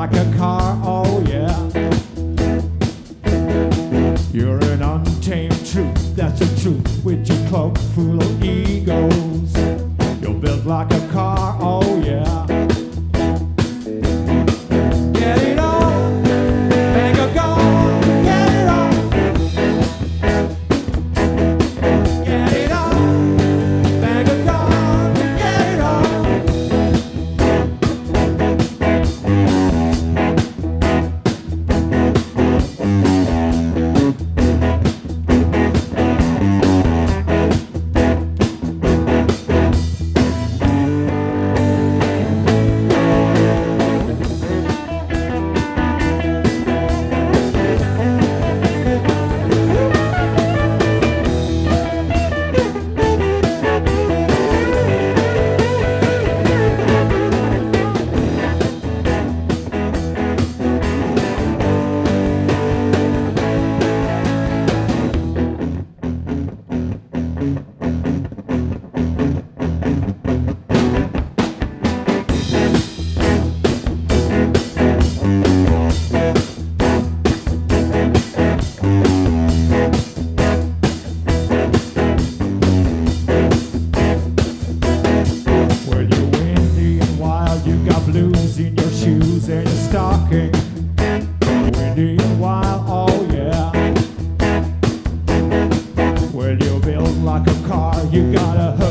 like a car, oh yeah. You're an untamed truth, that's a truth with your cloak full of egos. You're built like a car, oh yeah. Get it on, make a go, get it on. Get it on, make a go, get it on. Blues in your shoes and your stocking. Windy and wild, oh yeah. Well, you're built like a car, you got a